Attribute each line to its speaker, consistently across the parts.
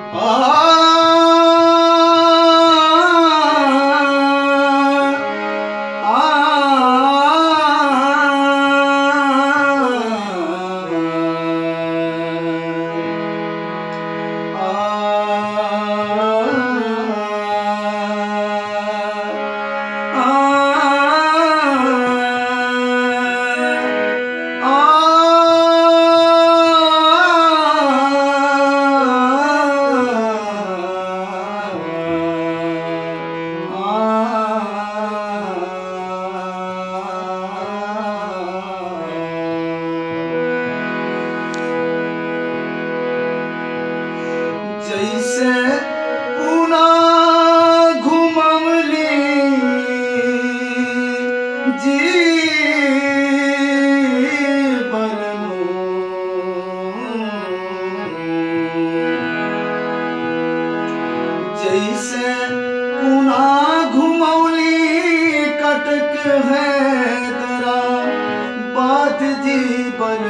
Speaker 1: जैसे पूना घुमवली जीवन जैसे पूना घुमवली कटक है दरा बात जीवन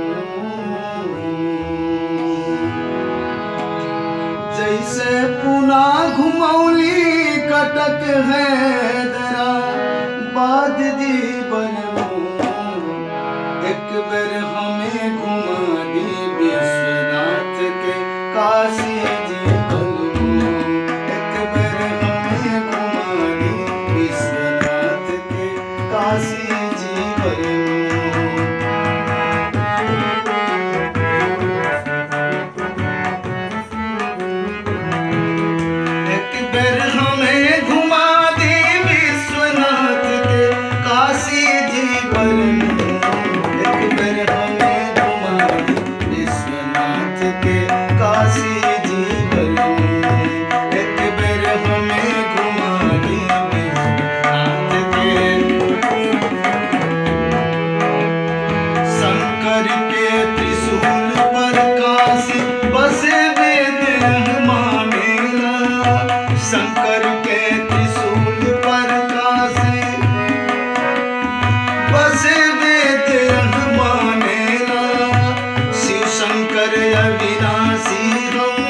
Speaker 1: जैसे पूना घुमौली कटक है दरा बाद जीवन एक बेर हमें घुमा दी विश्वनाथ के काशी जीवन एक बेर हमें घुमा दी विश्वनाथ के काशी जीवन शंकर के त्रिशूल पर काशी बसे वेद मानेला शिव शंकर अविनाशी हम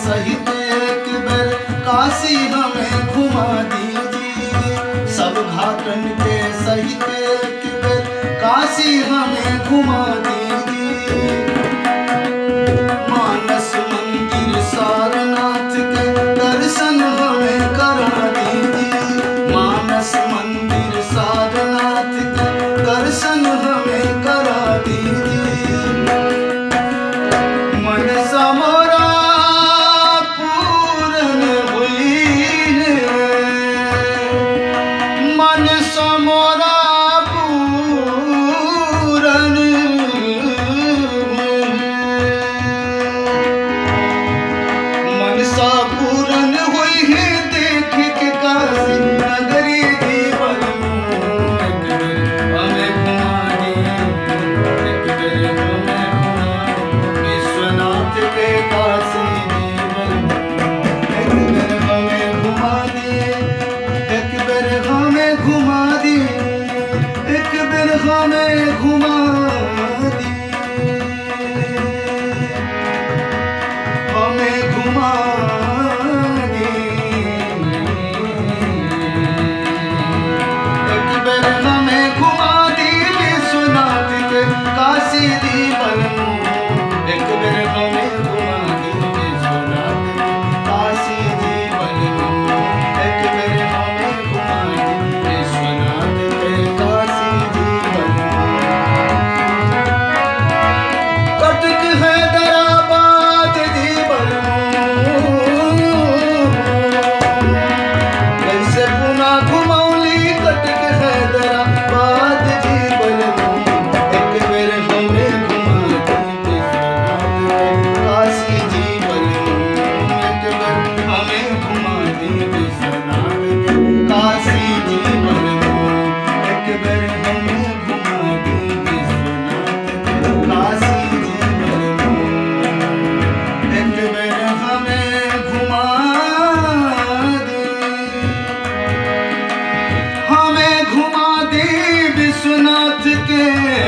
Speaker 1: सहित एक बार काशी हमें घुमा दीजिए। सब घाटन के सहित एक बार काशी हमें घुमा दीजिए। मानस मंदिर सारनाथ के दर्शन हमें करा दीजिए। मानस मंदिर सारनाथ के दर्शन हमें करा दीजिए। मनसा मोरा पूर्ण हुई है। मनसा मोरा पूर्ण हुई है। मनसा पूर्ण हुई है देख के काशी नगरी जीवन हमें घुमा दे। एक बार हमें घुमा दे विश्वनाथ के काशी जीवन। एक बार हमें घुमा दे। एक बार हमें घुमा दे। एक बार हमें घुमा दे। हमें घुमा दे। एक बार हमें घुमा दे विश्वनाथ के काशी जीवन। एक बार हमें घुमा दे विश्वनाथ के काशी जीवन। एक बार हमें घुमा दे विश्वनाथ के काशी जीवन। कटक हैदराबाद जीवन। कैसे पुना घुमौली कटक हैदराबाद जीवन। एक बार हमें घुमा दे विश्वनाथ के काशी जीवन। एक बार हमें घुमा दे विश्वनाथ के काशी जीवन। एक बार हमें घुमा दे विश्वनाथ के काशी जीवन। एक बार हमें घुमा दे। हमें घुमा दे विश्वनाथ के